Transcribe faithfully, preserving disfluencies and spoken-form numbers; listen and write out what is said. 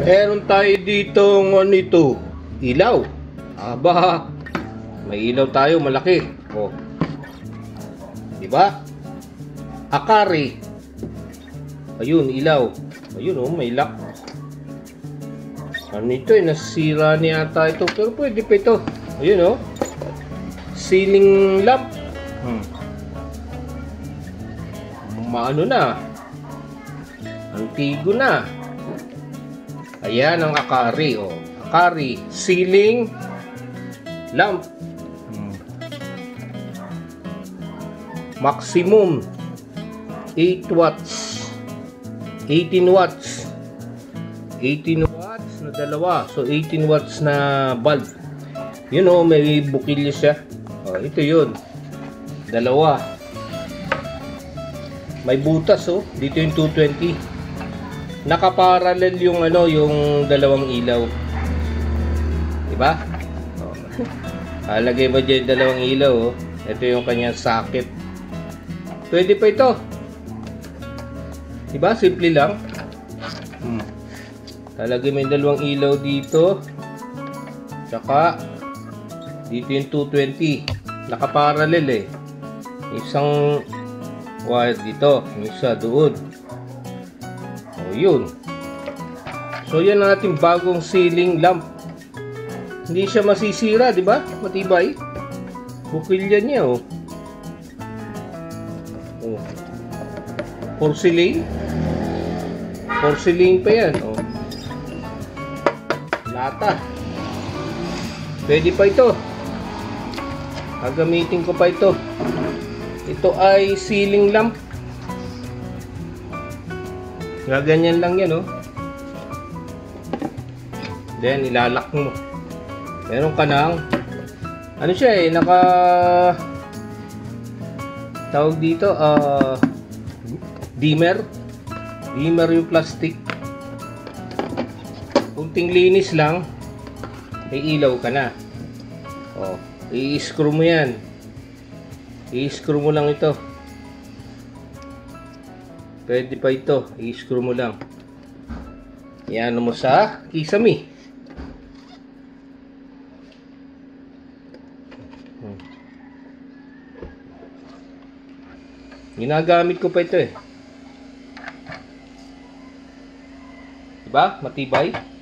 Meron tayo ditong nito, ilaw. Aba, may ilaw tayo malaki. Oh. Di ba? AKARI. Ayun, ilaw. Ayun oh, may lock. Ano ito eh, nasira niya ata ito. Pero pwede pa ito. Ayun oh. Ceiling lamp. Hmm. Maano na. Antigo na. Ayan ang AKARI oh. AKARI Ceiling Lamp. Hmm. Maximum eight watts. eighteen watts. eighteen watts na dalawa. So eighteen watts na bulb. Yun oh, may bukilyo siya. Oh, ito yun. Dalawa. May butas oh. Dito yung two twenty. Nakaparallel yung ano, yung dalawang ilaw. Diba? Oh. Alagay mo dyan dalawang ilaw oh. Ito yung kanyang socket. Pwede pa ito. Diba? Simple lang. Hmm. Alagay mo yung dalawang ilaw dito. Tsaka dito yung two twenty. Nakaparallel eh. Isang wire dito. Isa doon. O yun. So yan ang ating bagong ceiling lamp. Hindi siya masisira, di ba? Matibay. Bukilya niya oh. Oh. Porcelain. Porcelain pa yan oh. Lata. Pwede pa ito. Gagamitin ko pa ito. Ito ay ceiling lamp. Gaganyan lang yan oh. Then ilalak mo. Meron ka ng ano siya eh, naka tawag dito uh, dimmer. Dimmer yung plastic. Kunting linis lang, ay ilaw ka na. Oh, i-screw mo yan. I-screw mo lang ito. Pwede pa ito. I-screw mo lang. Yan mo sa kisame. Hmm. Ginagamit ko pa ito eh. Diba? Matibay.